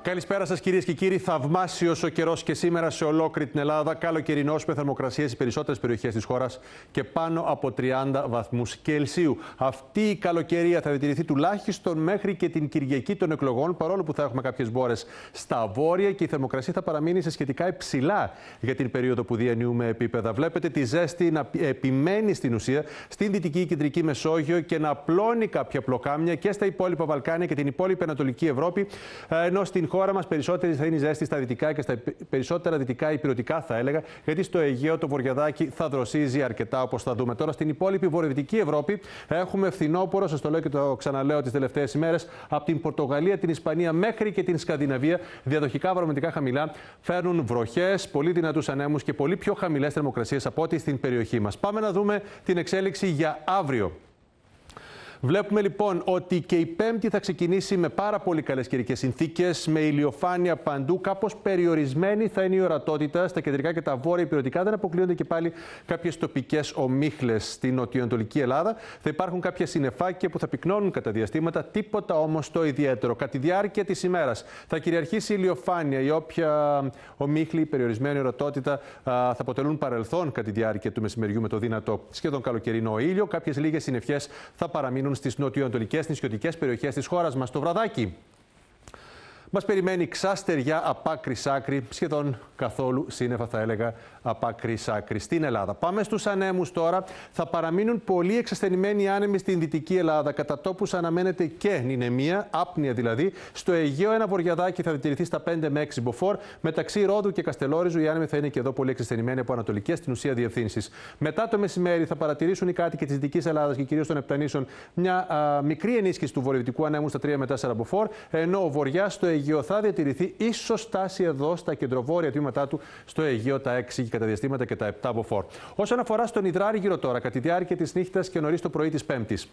Καλησπέρα σας κυρίες και κύριοι. Θαυμάσιος ο καιρός και σήμερα σε ολόκληρη την Ελλάδα. Καλοκαιρινός με θερμοκρασίες στις περισσότερες περιοχές της χώρας και πάνω από 30 βαθμούς Κελσίου. Αυτή η καλοκαιρία θα διατηρηθεί τουλάχιστον μέχρι και την Κυριακή των εκλογών, παρόλο που θα έχουμε κάποιες μπόρες στα βόρεια και η θερμοκρασία θα παραμείνει σε σχετικά υψηλά για την περίοδο που διανύουμε επίπεδα. Βλέπετε τη ζέστη να επιμένει στην ουσία στην Δυτική Κεντρική Μεσόγειο και να απλώνει κάποια πλοκάμια και στα υπόλοιπα Βαλκάνια και την υπόλοιπη Ανατολική Ευρώπη, ενώ στην χώρα μας περισσότερη θα είναι η ζέστη στα δυτικά και στα περισσότερα δυτικά ηπειρωτικά, θα έλεγα, γιατί στο Αιγαίο το βορειαδάκι θα δροσίζει αρκετά, όπως θα δούμε τώρα. Στην υπόλοιπη βορειοδυτική Ευρώπη έχουμε φθινόπωρο, σας το λέω και το ξαναλέω τις τελευταίες ημέρες, από την Πορτογαλία, την Ισπανία μέχρι και την Σκανδιναβία. Διαδοχικά βαρομετρικά χαμηλά φέρνουν βροχές, πολύ δυνατούς ανέμους και πολύ πιο χαμηλές θερμοκρασίες από ό,τι στην περιοχή μας. Πάμε να δούμε την εξέλιξη για αύριο. Βλέπουμε λοιπόν ότι και η Πέμπτη θα ξεκινήσει με πάρα πολύ καλές καιρικές συνθήκες, με ηλιοφάνεια παντού. Κάπως περιορισμένη θα είναι η ορατότητα στα κεντρικά και τα βόρεια ηπειρωτικά. Δεν αποκλείονται και πάλι κάποιες τοπικές ομίχλες στην νοτιοανατολική Ελλάδα. Θα υπάρχουν κάποια συννεφάκια που θα πυκνώνουν κατά διαστήματα, τίποτα όμως το ιδιαίτερο. Κατά τη διάρκεια της ημέρας θα κυριαρχήσει η ηλιοφάνεια. Η όποια ομίχλη, η περιορισμένη ορατότητα θα αποτελούν παρελθόν κατά τη διάρκεια του μεσημεριού με το δυνατό σχεδόν καλοκαιρινό ήλιο. Κάποιες λίγες συννεφιές θα παραμείνουν στις νοτιοανατολικές νησιωτικές περιοχές της χώρας μας. Το βραδάκι μας περιμένει ξάστεριά απ' άκρη σ' άκρη, σχεδόν καθόλου σύννεφα, θα έλεγα, απ' άκρη σ' άκρη στην Ελλάδα. Πάμε στους ανέμους τώρα. Θα παραμείνουν πολύ εξασθενημένοι άνεμοι στην Δυτική Ελλάδα. Κατά τόπους αναμένεται και νηνεμία, άπνοια δηλαδή. Στο Αιγαίο ένα βορειαδάκι θα διατηρηθεί στα 5 με 6 μποφόρ. Μεταξύ Ρόδου και Καστελόριζου οι άνεμοι θα είναι και εδώ πολύ εξασθενημένοι από ανατολικές στην ουσία διευθύνσεις. Μετά το μεσημέρι θα παρατηρήσουν οι κάτοικοι της Δυτικής Ελλάδας και κυρίως των Επτανήσων μια μικρή ενίσχυση του βορειοδυτικού ανέμου στα 3 με 4 μποφόρ, ενώ ο βοριάς στο Αιγαίο θα διατηρηθεί ίσως στάση εδώ στα κεντροβόρεια τμήματά του, στο Αιγαίο τα 6 κατά διαστήματα και τα 7 μποφόρ. Όσον αφορά στον Ιδράργυρο τώρα, κατά τη διάρκεια της νύχτας και νωρίς το πρωί της Πέμπτης.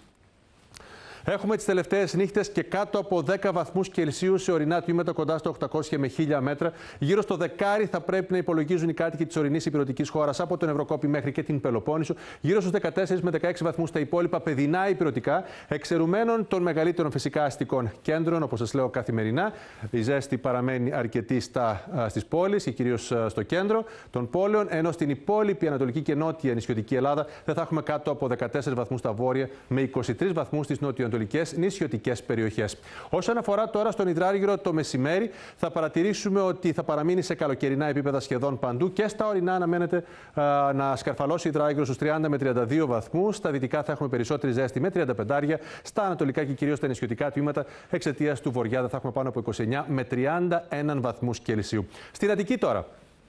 Έχουμε τις τελευταίες νύχτες και κάτω από 10 βαθμούς Κελσίου σε ορεινά τμήματα κοντά στα 800 με 1000 μέτρα. Γύρω στο δεκάρι θα πρέπει να υπολογίζουν οι κάτοικοι της ορεινής ηπειρωτικής χώρας από τον Ευρωκόπη μέχρι και την Πελοπόννησο. Γύρω στους 14 με 16 βαθμούς στα υπόλοιπα παιδινά ηπειρωτικά, εξαιρουμένων των φυσικά αστικών κέντρων, όπως σας λέω καθημερινά. Η ζέστη παραμένει αρκετή στις πόλεις και κυρίως στο κέντρο των πόλεων, ενώ στην υπόλοιπη ανατολική και νότια νησιωτική Ελλάδα δεν θα έχουμε κάτω από 14 βαθμούς στα βόρεια με 23 βαθμούς στις νοτιοανατολικές νησιωτικές περιοχές. Όσον αφορά τώρα στον Ιδράργυρο το μεσημέρι, θα παρατηρήσουμε ότι θα παραμείνει σε καλοκαιρινά επίπεδα σχεδόν παντού και στα ορεινά αναμένεται να σκαρφαλώσει η Ιδράργυρο στους 30 με 32 βαθμούς. Στα δυτικά θα έχουμε περισσότερη ζέστη με 35, στα ανατολικά και κυρίως στα νησιωτικά τμήματα εξαιτίας του βορειά θα έχουμε πάνω από 29 με 31 βαθμούς Κελσίου. Στην Αττική τώρα.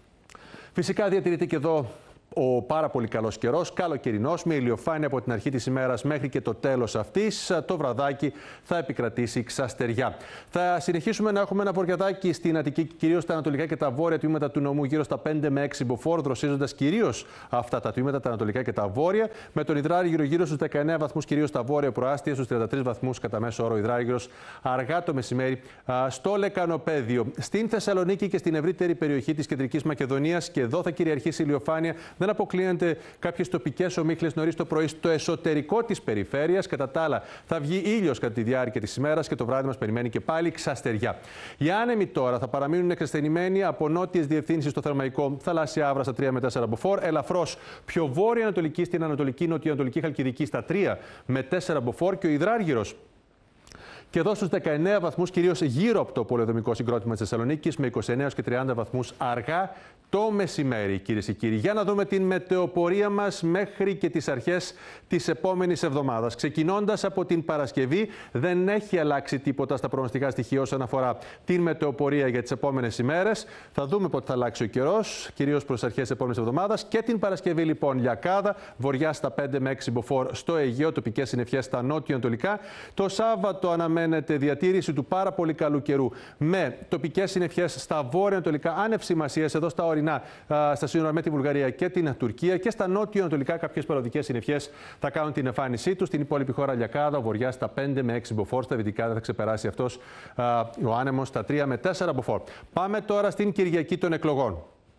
Φυσικά διατηρείται και εδώ ο πάρα πολύ καλός καιρός, καλοκαιρινός, με ηλιοφάνεια από την αρχή της ημέρας μέχρι και το τέλος αυτής. Το βραδάκι θα επικρατήσει ξαστεριά. Θα συνεχίσουμε να έχουμε ένα βοριαδάκι στην Αττική, κυρίως στα ανατολικά και τα βόρεια τμήματα του νομού, γύρω στα 5 με 6 μποφόρ, δροσίζοντας κυρίως αυτά τα τμήματα, τα ανατολικά και τα βόρεια. Με τον Ιδράργυρο γύρω στους 19 βαθμούς, κυρίως στα βόρεια προάστια, στους 33 βαθμούς κατά μέσο όρο Ιδράργυρος, αργά το μεσημέρι στο Λεκανοπαίδιο. Στην Θεσσαλονίκη και στην ευρύτερη περιοχή της Κεντρικής Μακεδονίας, και εδώ θα κυριαρχήσει ηλιοφάνεια. Δεν αποκλείονται κάποιες τοπικές ομίχλες νωρίς το πρωί στο εσωτερικό της περιφέρειας. Κατά τα άλλα, θα βγει ήλιος κατά τη διάρκεια της ημέρας και το βράδυ μας περιμένει και πάλι ξαστεριά. Οι άνεμοι τώρα θα παραμείνουν εξασθενημένοι από νότιες διευθύνσεις στο Θερμαϊκό, θαλάσσια άβρα στα 3 με 4 μποφόρ, ελαφρώς πιο βόρεια-ανατολική στην ανατολική νοτιοανατολική Χαλκιδική στα 3 με 4 μποφόρ και ο Ιδράργυρος και εδώ στους 19 βαθμούς, κυρίως γύρω από το πολεοδομικό συγκρότημα της Θεσσαλονίκης, με 29 και 30 βαθμούς αργά το μεσημέρι, κυρίες και κύριοι. Για να δούμε την μετεοπορία μας μέχρι και τις αρχές της επόμενης εβδομάδας. Ξεκινώντας από την Παρασκευή, δεν έχει αλλάξει τίποτα στα προγνωστικά στοιχεία όσον αφορά την μετεοπορία για τις επόμενες ημέρες. Θα δούμε πότε θα αλλάξει ο καιρός, κυρίως προς αρχές της επόμενης εβδομάδας. Και την Παρασκευή, λοιπόν, λιακάδα, βορειά στα 5 με 6 μποφόρ στο Αιγαίο, τοπικές συννεφιές στα νότιο-ανατολικά. Το Σάββατο αναμένεται διατήρηση του πάρα πολύ καλού καιρού με τοπικές συννεφιές στα βόρεια-ανατολικά, άνευ σημασίας εδώ στα ορεινά, στα σύνορα με τη Βουλγαρία και την Τουρκία, και στα νότιο-ανατολικά κάποιες παροδικές συννεφιές θα κάνουν την εμφάνισή τους. Στην υπόλοιπη χώρα λιακάδα, βορειά στα 5 με 6 μποφόρ, στα δυτικά δεν θα ξεπεράσει αυτός ο άνεμος στα 3 με 4 μποφόρ. Πάμε τώρα στην Κυριακή των εκλογών.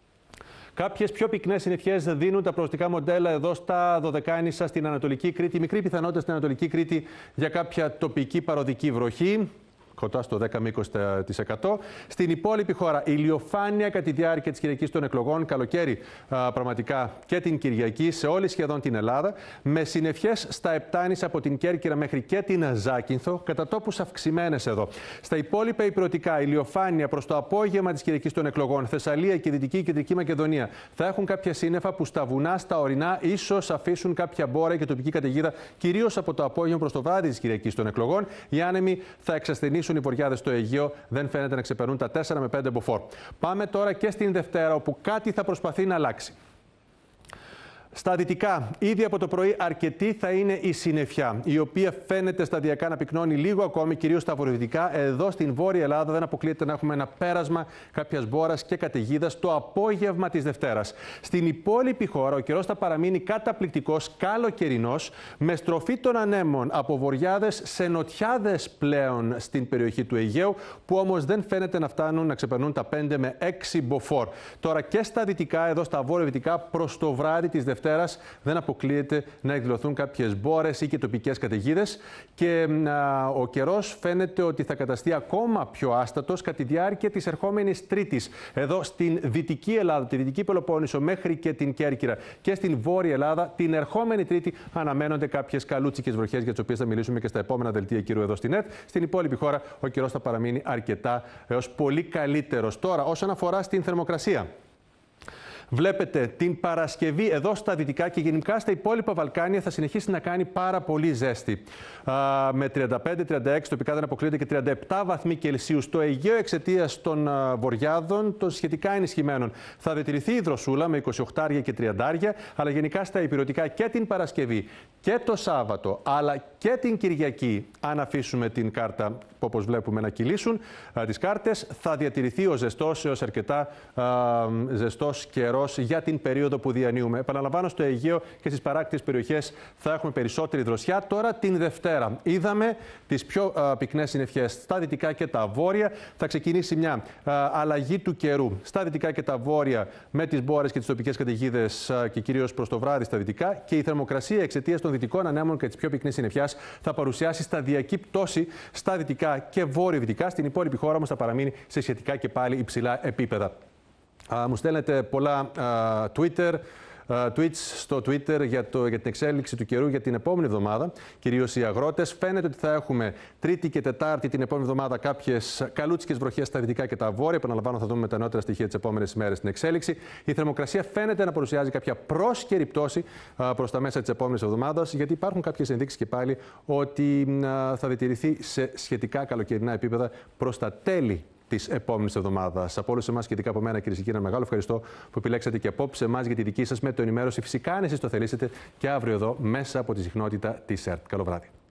Κάποιες πιο πυκνές συννεφιές δίνουν τα προστικά μοντέλα εδώ στα Δωδεκάνησα, στην Ανατολική Κρήτη. Μικρή πιθανότητα στην Ανατολική Κρήτη για κάποια τοπική παροδική βροχή. κοντά στο 10 με 20%. Στην υπόλοιπη χώρα, ηλιοφάνεια κατά τη διάρκεια της Κυριακής των εκλογών, καλοκαίρι πραγματικά και την Κυριακή σε όλη σχεδόν την Ελλάδα, με συννεφιές στα Επτάνης από την Κέρκυρα μέχρι και την Ζάκυνθο, κατά τόπους αυξημένες εδώ. Στα υπόλοιπα υπηρετικά, ηλιοφάνεια προς το απόγευμα της Κυριακής των εκλογών, Θεσσαλία, και Δυτική και Κεντρική Μακεδονία θα έχουν κάποια σύννεφα που στα βουνά, στα ορεινά, ίσως αφήσουν κάποια μπόρα και τοπική καταιγίδα, κυρίως από το απόγευμα προς το βράδυ της Κυριακής των εκλογών. Οι άνεμοι θα εξασθενήσουν, οι βοριάδες στο Αιγαίο δεν φαίνεται να ξεπερνούν τα 4 με 5 μποφόρ. Πάμε τώρα και στην Δευτέρα, όπου κάτι θα προσπαθεί να αλλάξει. Στα δυτικά, ήδη από το πρωί αρκετή θα είναι η συννεφιά, η οποία φαίνεται σταδιακά να πυκνώνει λίγο ακόμη, κυρίως στα βορειοδυτικά. Εδώ στην Βόρεια Ελλάδα δεν αποκλείεται να έχουμε ένα πέρασμα κάποιας μπόρας και καταιγίδας το απόγευμα της Δευτέρας. Στην υπόλοιπη χώρα ο καιρός θα παραμείνει καταπληκτικός, καλοκαιρινός, με στροφή των ανέμων από βοριάδες σε νοτιάδες πλέον στην περιοχή του Αιγαίου, που όμως δεν φαίνεται να φτάνουν να ξεπερνούν τα 5 με 6 μποφόρ. Τώρα και στα δυτικά, εδώ στα βορειοδυτικά, προς το βράδυ της Δευτέρας, δεν αποκλείεται να εκδηλωθούν κάποιες μπόρες ή και τοπικές καταιγίδες και ο καιρός φαίνεται ότι θα καταστεί ακόμα πιο άστατος κατά τη διάρκεια της ερχόμενης Τρίτης. Εδώ στην Δυτική Ελλάδα, τη Δυτική Πελοπόννησο μέχρι και την Κέρκυρα, και στην Βόρεια Ελλάδα την ερχόμενη Τρίτη αναμένονται κάποιες καλούτσικες βροχές, για τις οποίες θα μιλήσουμε και στα επόμενα δελτία καιρού εδώ στην ΕΡΤ. Στην υπόλοιπη χώρα ο καιρός θα παραμείνει αρκετά έως πολύ καλύτερος. Τώρα, όσον αφορά στην θερμοκρασία. Βλέπετε την Παρασκευή εδώ στα δυτικά και γενικά στα υπόλοιπα Βαλκάνια θα συνεχίσει να κάνει πάρα πολύ ζέστη. Με 35-36, τοπικά δεν αποκλείεται, και 37 βαθμοί Κελσίου. Στο Αιγαίο, εξαιτίας των βοριάδων, των σχετικά ενισχυμένων, θα διατηρηθεί η δροσούλα με 28 και 30, αλλά γενικά στα υπηρετικά και την Παρασκευή και το Σάββατο, αλλά και την Κυριακή, αν αφήσουμε την κάρτα όπως βλέπουμε να κυλήσουν τις κάρτες, θα διατηρηθεί ο ζεστός έως αρκετά ζεστός καιρός για την περίοδο που διανύουμε. Επαναλαμβάνω, στο Αιγαίο και στις παράκτιες περιοχές θα έχουμε περισσότερη δροσιά. Τώρα την Δευτέρα είδαμε τις πιο πυκνές συννεφιές στα δυτικά και τα βόρεια. Θα ξεκινήσει μια αλλαγή του καιρού στα δυτικά και τα βόρεια, με τις μπόρες και τις τοπικές καταιγίδες και κυρίως προς το βράδυ στα δυτικά, και η θερμοκρασία εξαιτίας των δυτικών ανέμων και της πιο πυκνής συννεφιάς θα παρουσιάσει σταδιακή πτώση στα δυτικά και βόρειο-δυτικά. Στην υπόλοιπη χώρα όμως θα παραμείνει σε σχετικά και πάλι υψηλά επίπεδα. Μου στέλνετε πολλά tweets στο Twitter για την εξέλιξη του καιρού για την επόμενη εβδομάδα, κυρίως οι αγρότες. Φαίνεται ότι θα έχουμε Τρίτη και Τετάρτη την επόμενη εβδομάδα κάποιες καλούτσικες βροχές στα δυτικά και τα βόρεια. Επαναλαμβάνω, θα δούμε με τα νεότερα στοιχεία τις επόμενες ημέρες στην εξέλιξη. Η θερμοκρασία φαίνεται να παρουσιάζει κάποια πρόσκαιρη πτώση προς τα μέσα της επόμενης εβδομάδας, γιατί υπάρχουν κάποιες ενδείξεις και πάλι ότι θα διατηρηθεί σε σχετικά καλοκαιρινά επίπεδα προς τα τέλη της επόμενης εβδομάδας. Από όλους εμάς και ειδικά από μένα, κυρίες και κύριοι, ένα μεγάλο ευχαριστώ που επιλέξατε και απόψε εμάς για τη δική σας μετεοενημέρωση. Φυσικά, αν εσείς το θελήσετε, και αύριο εδώ μέσα από τη συχνότητα της ΕΡΤ. Καλό βράδυ.